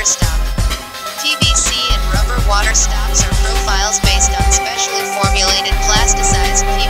water stop. PVC and rubber water stops are profiles based on specially formulated plasticized